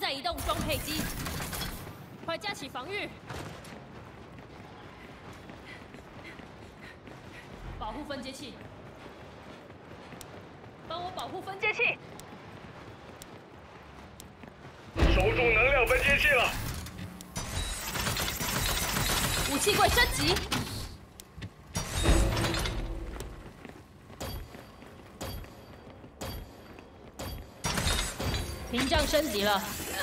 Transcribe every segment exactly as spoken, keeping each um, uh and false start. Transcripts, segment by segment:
再移动装配机，快加起防御，保护分接器，帮我保护分接器， 守住能量分接器了。 武器柜升级。 屏障升级了，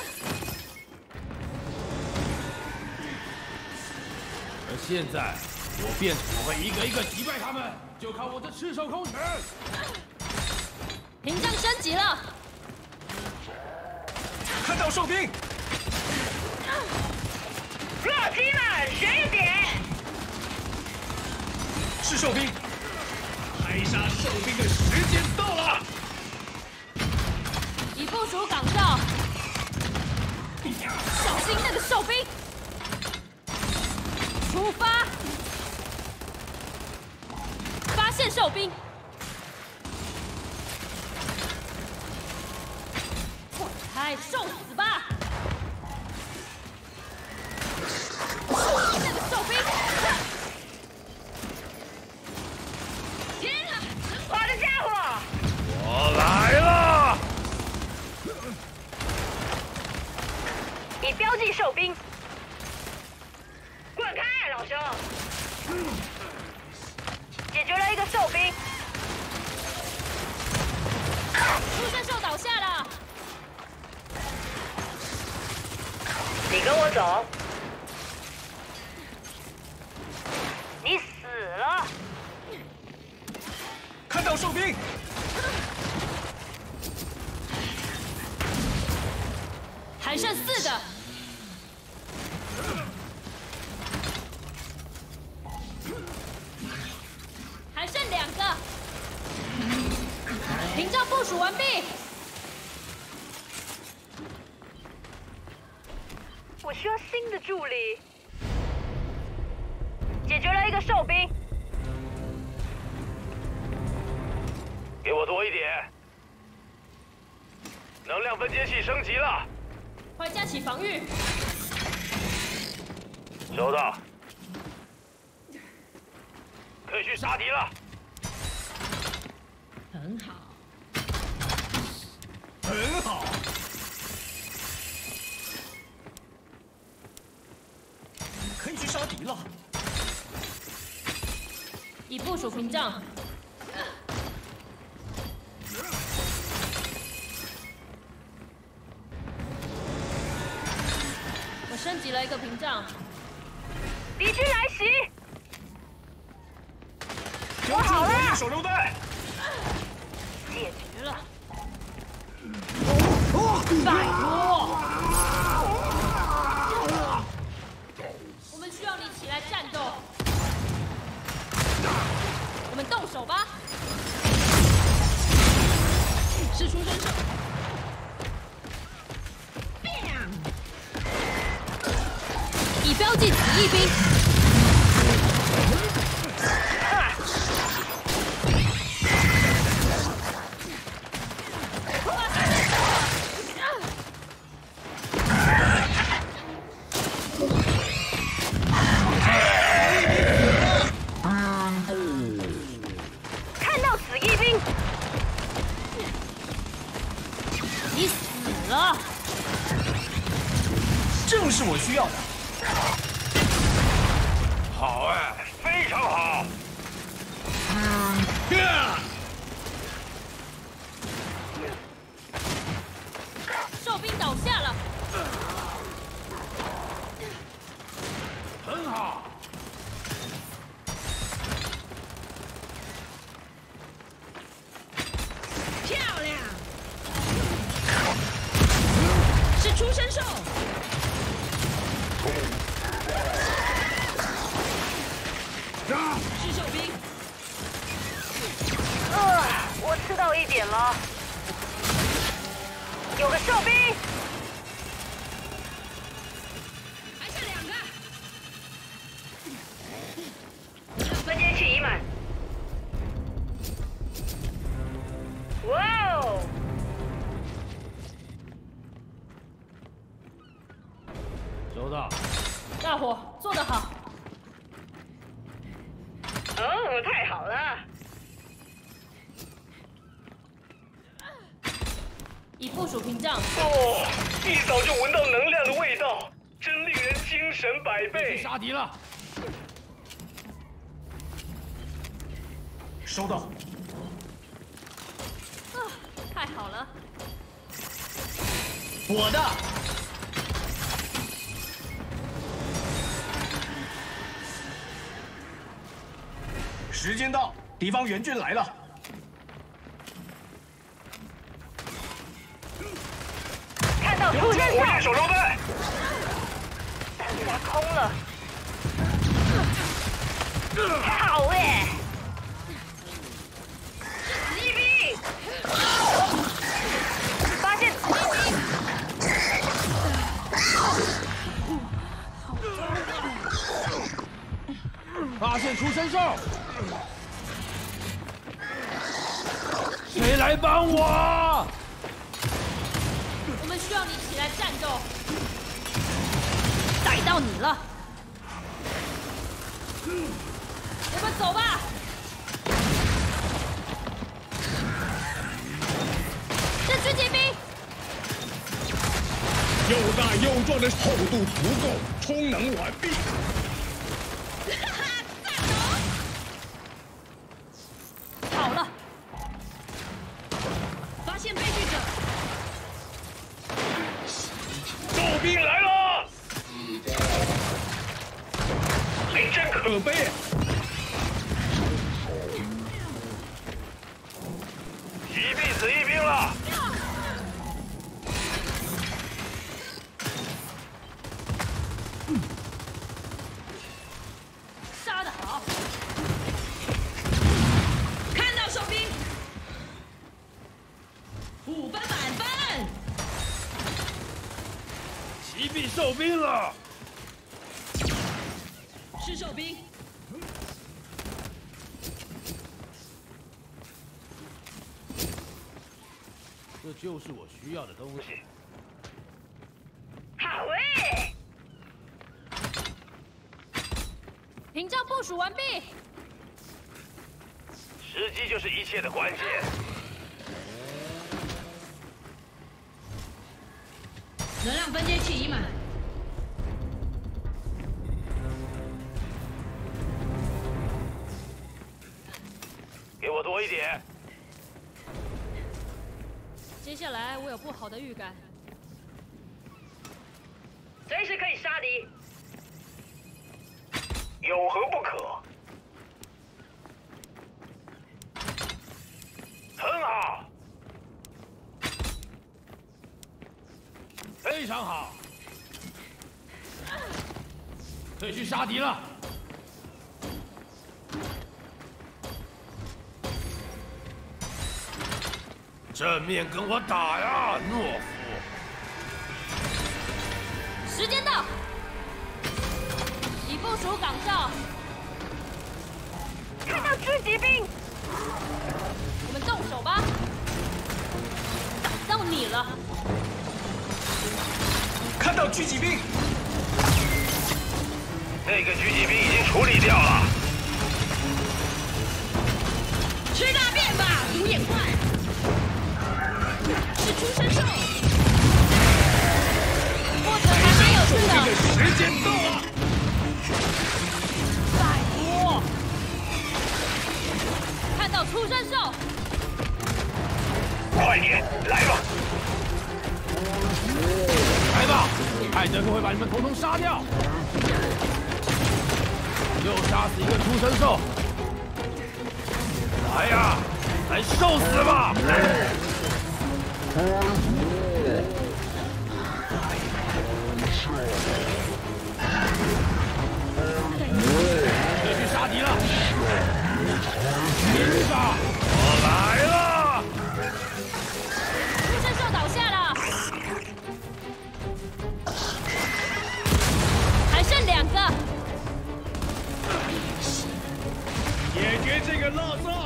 而现在我便只会一个一个击败他们，就靠我的赤手空拳。 屏障升级了， 看到兽兵， 洛基们学一点， 是兽兵，排杀兽兵的时间到了。 已部署岗哨，小心那个兽兵！出发！发现兽兵！滚开，受死吧！小心那个兽兵！ 天啊，能跑的家伙！ 我来了！ 已标记兽兵，滚开，老兄！解决了一个兽兵， 出生兽倒下了， 你跟我走，你死了！ 看到兽兵， 还剩四个。 还剩两个，屏障部署完毕。 我需要新的助理。解决了一个兽兵， 给我多一点。能量分接器升级了， 快加起防御。 收到。 可以去杀敌了， 很好， 很好。可以去杀敌了。 已部署屏障。我升级了一个屏障。 敌军来袭！ 我好了，手榴弹解决了。 拜托！我们需要你起来战斗。我们动手吧！是出生兽。已标记子翼兵。 看到死翼兵， 你死了！ 正是我需要的。好哎，非常好。 兽兵倒下了， 很好。 漂亮！ 是出生兽。是兽兵。 呃，我吃到一点了。有个兽兵， 还剩两个。 分接器已满。哇哦！ 的太好了！ 已部署屏障。 哦，一早就闻到能量的味道，真令人精神百倍。 杀敌了！ 收到。 啊，太好了！ 我的。时间到，敌方援军来了。 看到出生火箭手榴弹， 弹夹空了。好耶！是骑兵，发现骑兵。 发现出生兽，谁来帮我？ 我们需要你起来战斗。逮到你了！我们走吧。是狙击兵。 又大又壮的厚度足够，充能完毕。 好了， 发现被拒者。 兽兵来了！哎，真可悲！一臂死一兵了。 杀得好！ 看到手兵，五分满分。 击毙兽兵了！ 是手兵。 这就是我需要的东西。 好诶！ 屏障部署完毕。 时机就是一切的关键。 能量分解器已满。 给我多一点。 接下来我有不好的预感。 随时可以杀敌。 有何不可？很好， 非常好，可以去杀敌了。正面跟我打呀，懦夫！ 时间到，已部署岗哨。 看到狙击兵， 我们动手吧。打到你了！ 看到狙击兵， 那个狙击兵已经处理掉了。 吃大便吧，独眼怪！是出生兽， 或者还蛮有趣的。 时间到了。 拜托！看到出生兽， 快点，来吧！ 来吧，艾德克会把你们统统杀掉。又杀死一个出生兽。来呀，来受死吧！可以去杀敌了！听吧，我来了！ 出生兽倒下了，还剩两个。 解决这个垃圾！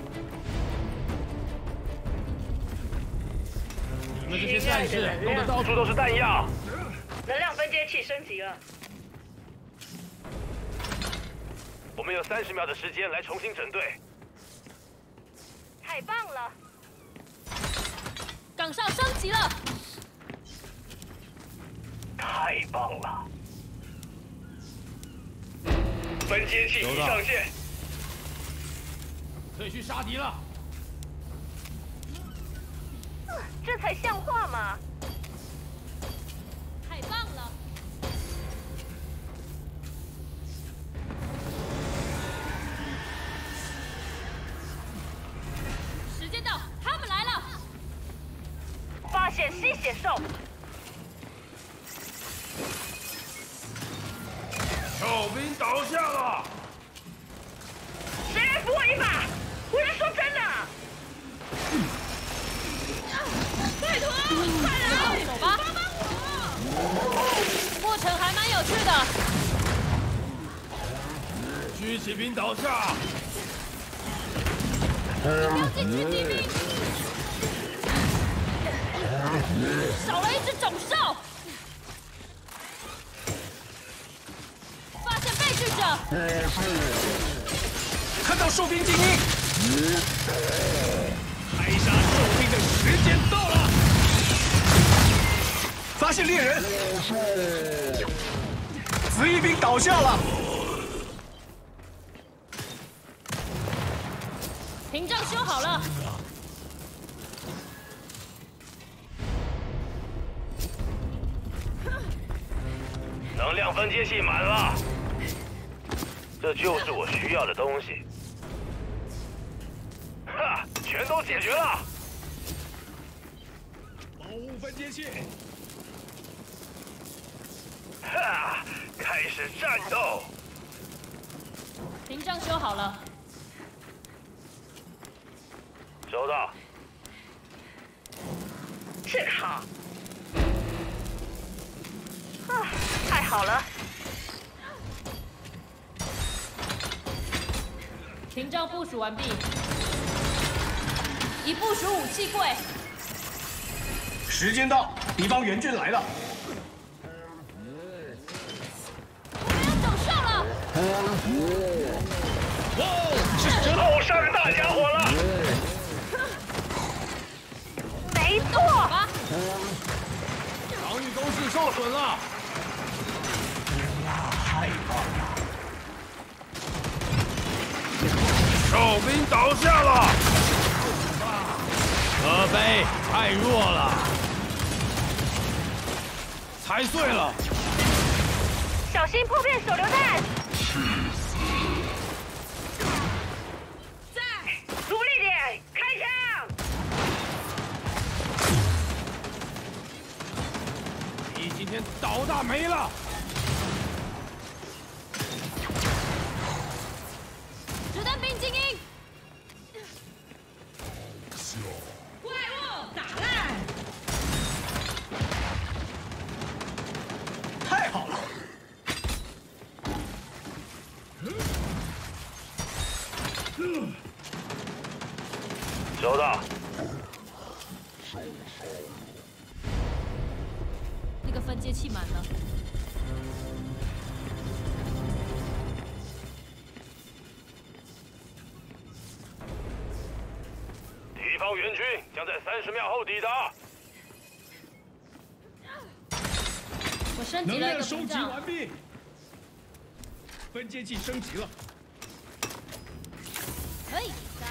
你们这些战士弄得到处都是弹药。 能量分解器升级了。 我们有三十秒的时间来重新整队。 太棒了！ 岗哨升级了， 太棒了！分接器已上线， 可以去杀敌了。 这才像话嘛！ 太棒了！时间到，他们来了！ 发现吸血兽， 哨兵倒下了。 谁来扶我一把？我是说真的。拜托，快来！ 走吧， 帮帮我！ 过程还蛮有趣的。 狙击兵倒下。 标记狙击兵，少了一只种兽。发现被拒者。 看到兽兵精英，开杀兽兵的时间到了！发现猎人，紫翼兵倒下了。 屏障修好了， 能量分接器满了，这就是我需要的东西。哈，全都解决了。 保护分接器， 哈，开始战斗。 屏障修好了， 收到。 这个好。啊，太好了！ 屏障部署完毕，已部署武器柜。 时间到，敌方援军来了。 我们要走上了， 哇，是真后上大家伙了！ 没错。 吧， 防御工事受损了。 太棒了！ 哨兵倒下了。可悲，太弱了，踩碎了。 小心破片手榴弹！在，努力点，开枪！ 你今天倒大霉了。 子弹兵精英， 怪物打烂！ 太好了！ 收到。 那个分接器满了， 敌方援军将在三十秒后抵达。 我升级了一能量收集个屏障， 完毕，分接器升级了。 可以杀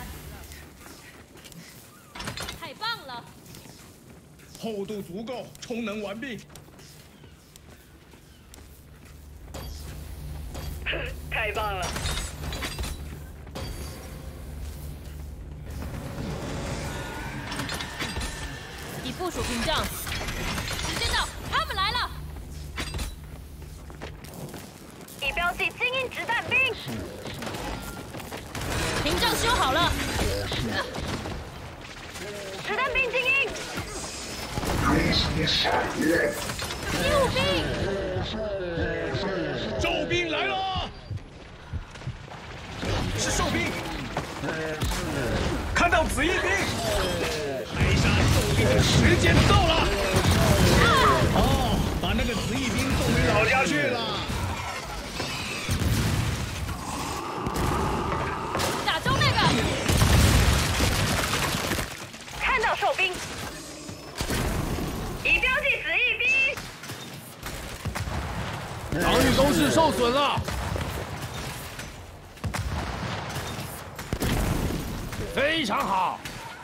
敌了，太棒了！ 厚度足够，充能完毕。 太棒了！ 已部署屏障，时间到，他们来了！ 已标记精英子弹兵， 屏障修好了， 子弹兵精英， 机务兵， 兽兵来了！是兽兵，看到紫翼兵，开杀兽兵的时间到了。哦，把那个紫翼兵送回老家去了。 受损了。非常好。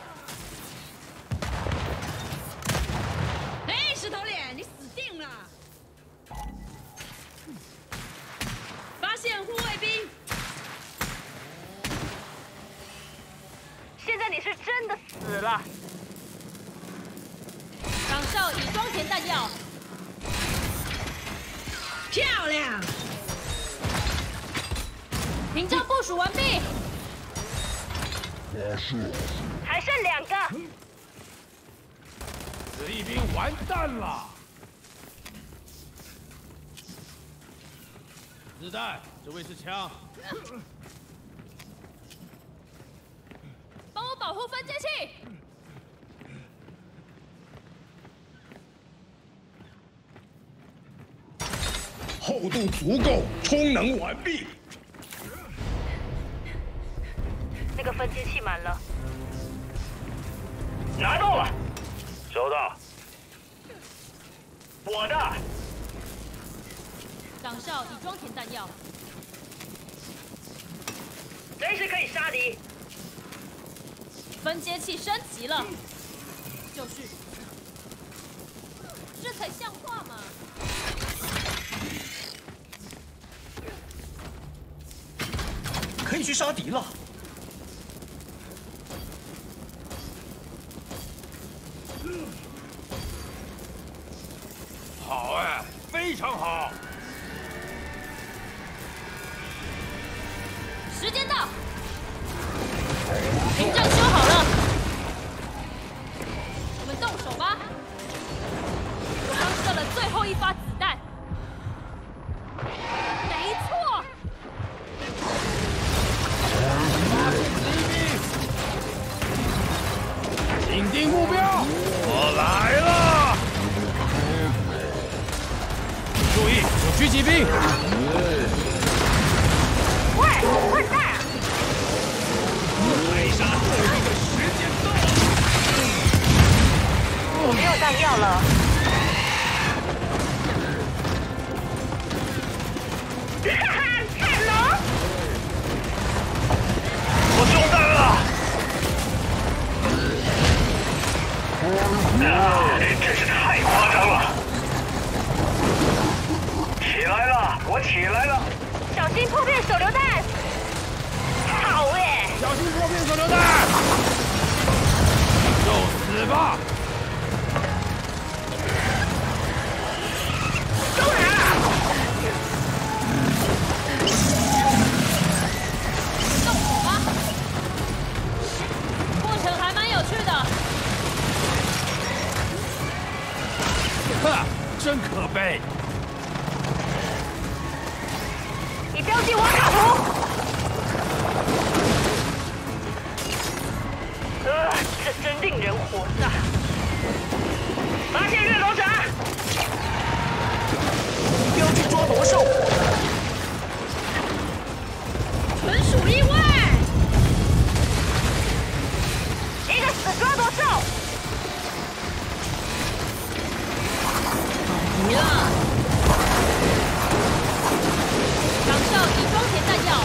哎，石头脸，你死定了！发现护卫兵。 现在你是真的死了。 岗哨已装填弹药， 漂亮！ 屏障部署完毕。 还剩两个。 子弟兵完蛋了。子弹，这位是枪。 帮我保护分接器。 厚度足够，充能完毕。 那个分接器满了，拿到了， 收到。 我的。 岗哨已装填弹药， 随时可以杀敌。 分接器升级了，就是，这才像话嘛！ 可以去杀敌了。 好哎，非常好。 时间到。 屏障修好了，我们动手吧！我刚射了最后一发子弹，没错。 紧盯目标，我来了！注意，有狙击兵！ 喂，混蛋！ 艾莎，这个时间到了。 我没有弹药了。哈哈，太冷！ 我中弹了！啊，真是太夸张了！起来了，我起来了！ 小心破片手榴弹！好哎！ 小心破片手榴弹！就死吧！ 都来了！ 动手吧，过程还蛮有趣的。 哈，真可悲！ 你标记瓦卡图。 呃，这真令人火大！发现掠夺者， 标记抓魔兽， 纯属意外。 一个死抓魔兽， 你了， 岗哨已装填弹药，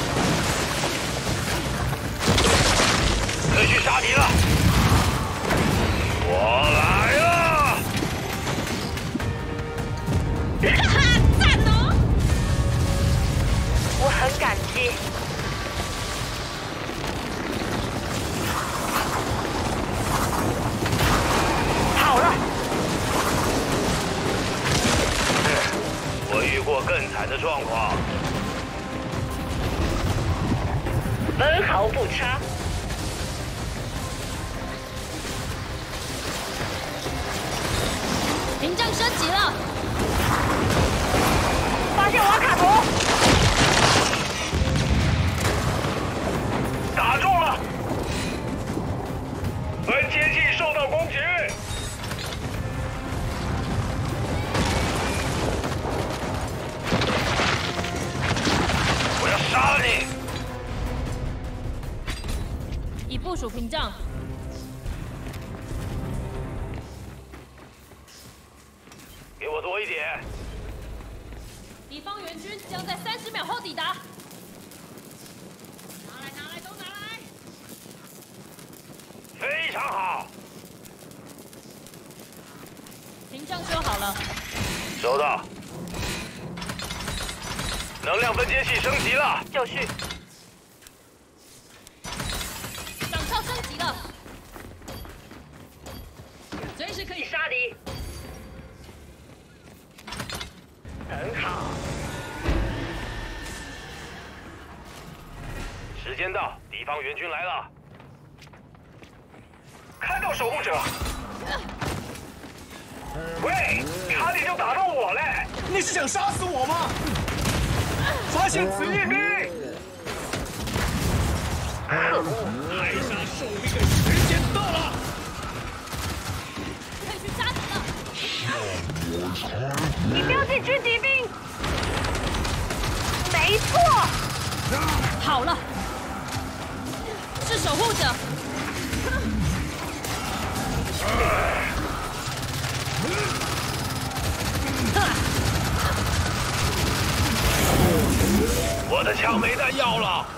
可以去杀敌了！我来了！ 哈哈，赞哦！ 我很感激。好了， 我遇过更惨的状况。 分毫不差。 屏障升级了， 发现瓦卡图， 打中了！分接器受到攻击！我要杀了你！ 已部署屏障， 给我多一点！ 敌方援援军将在三十秒后抵达。 拿来，拿来，都拿来！ 非常好， 屏障修好了， 收到。能量分解器升级了， 就绪。 岗哨升级了， 随时可以杀敌。很好。 时间到，敌方援军来了。 看到守护者。喂，差点就打到我嘞！ 你是想杀死我吗？发现子夜兵！艾莎兽兵的时间到了！ 可以去杀敌了。 你标记狙敌兵。没错。 好了，是守护者。 我的枪没弹药了，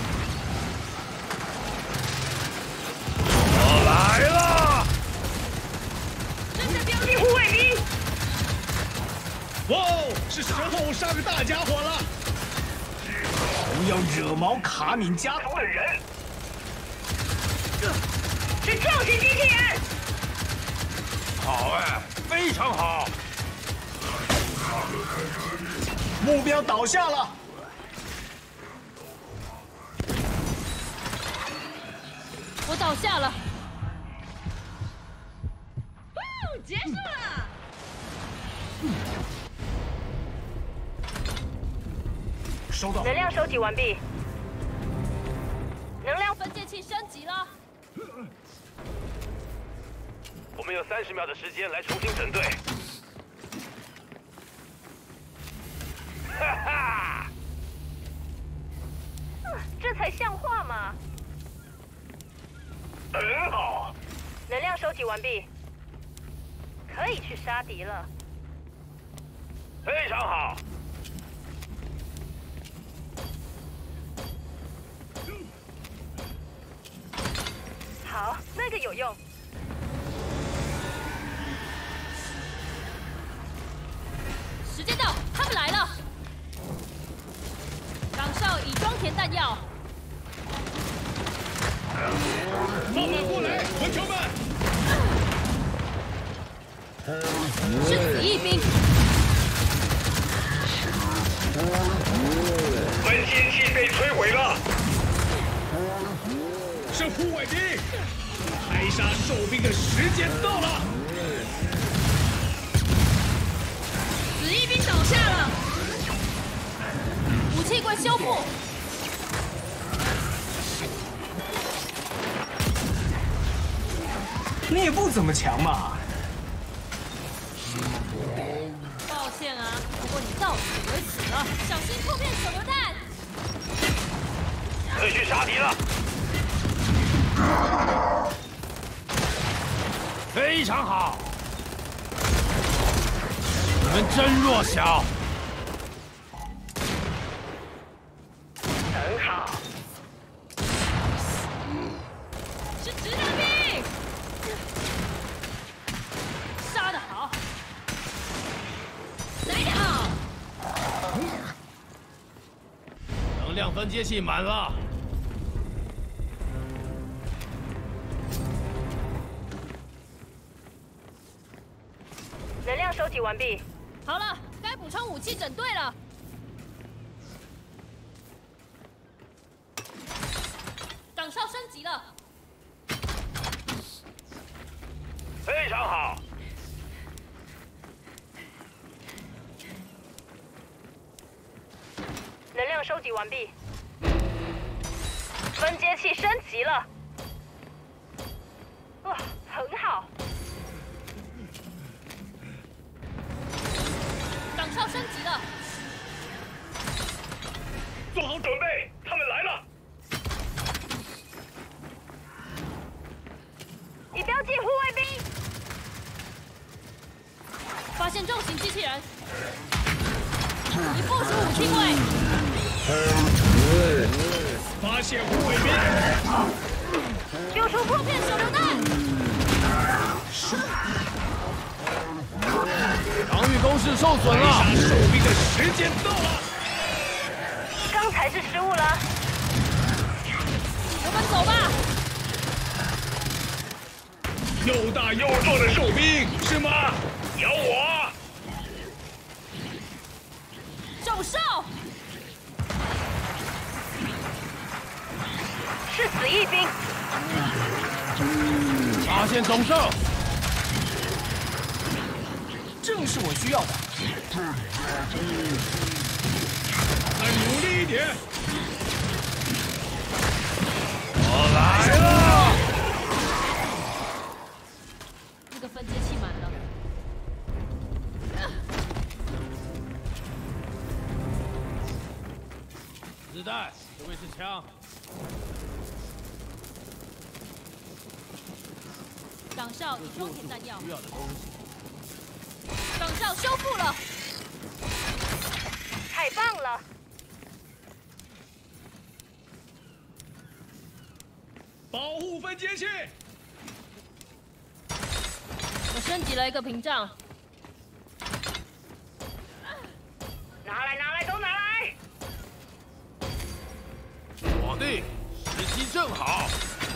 我来了！ 真的标记护卫兵。 哇哦，是时候杀个大家伙了！不要惹毛卡敏家族的人。是撞击机器人。 好哎，非常好。 目标倒下了。 我倒下了。 哦，结束了。 收到。 能量收集完毕。能量分解器升级了。 我们有三十秒的时间来重新整队。哈哈！ 这才像话嘛！ 很好。 能量收集完毕，可以去杀敌了。 非常好。 好，那个有用。 时间到，他们来了。岗哨已装填弹药。 放马过来，混球们！ 是子翼兵。 分解器被摧毁了。 是护卫兵！艾莎兽兵的时间到了。 子翼兵倒下了。 武器柜修复。 你也不怎么强嘛。 抱歉啊，不过你到此为止了，小心破片手榴弹。 可以去杀敌了。非常好。你们真弱小。 很好。 是直升兵。杀得好。 来得好。 能量分解器满了。 能量收集完毕。 好了，该补充武器整队了。岗哨升级了。 非常好。 能量收集完毕。分解器升级了。哇，很好。 岗哨升级了。 做好准备，他们来了。 已标记护卫兵。 发现重型机器人。 已部署武器位， 发现护卫兵， 丢出破片手榴弹。 防御工事受损白了。 沙守兵的时间到了。 刚才是失误了。 我们走吧。 又大又壮的兽兵是吗？咬我！ 兽兽， 是死翼兵。 发现总兽， 正是我需要的。再努力一点！ 我来了！ 那个分接器满了。 子弹，这位是枪。 岗哨已装填弹药， 需要的东西。 岗哨修复了。 太棒了！ 保护分接器。 我升级了一个屏障。 拿来，拿来，都拿来！ 锁定，时机正好。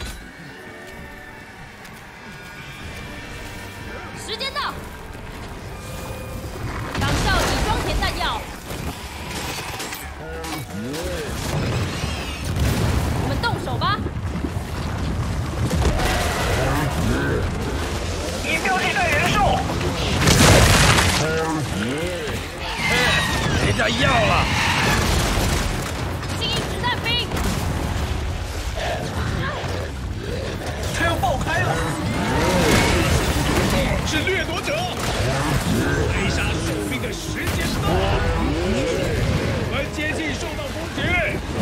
时间到。岗哨已装填弹药。我们动手吧。 已标记在人数。 别再要了。 精英子弹兵。 它要爆开了！是掠夺者！白沙守兵的时间到了！分接器受到攻击！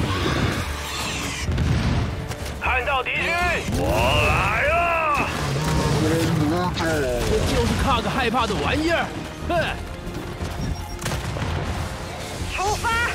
看到敌军，我来了！ 就是看个害怕的玩意儿，哼！ 出发！